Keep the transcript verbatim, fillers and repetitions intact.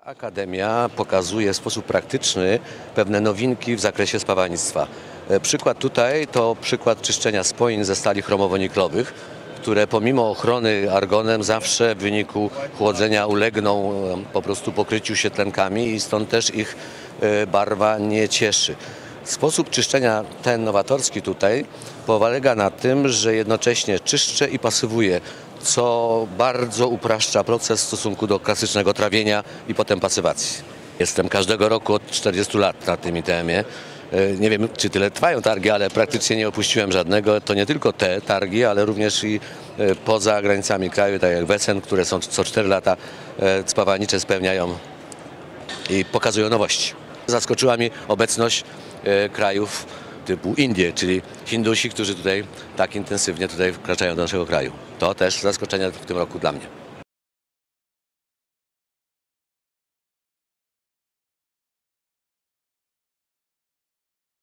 Akademia pokazuje w sposób praktyczny pewne nowinki w zakresie spawarnictwa. E, Przykład tutaj to przykład czyszczenia spojin ze stali chromowo-niklowych, które pomimo ochrony argonem zawsze w wyniku chłodzenia ulegną e, po prostu pokryciu się tlenkami i stąd też ich e, barwa nie cieszy. Sposób czyszczenia ten nowatorski tutaj polega na tym, że jednocześnie czyszczę i pasywuję, co bardzo upraszcza proces w stosunku do klasycznego trawienia i potem pasywacji. Jestem każdego roku od czterdziestu lat na tym I T M-ie. Nie wiem, czy tyle trwają targi, ale praktycznie nie opuściłem żadnego. To nie tylko te targi, ale również i poza granicami kraju, tak jak Wesen, które są co cztery lata spawarnicze spełniają i pokazują nowości. Zaskoczyła mnie obecność krajów typu Indie, czyli Hindusi, którzy tutaj tak intensywnie tutaj wkraczają do naszego kraju. To też zaskoczenie w tym roku dla mnie.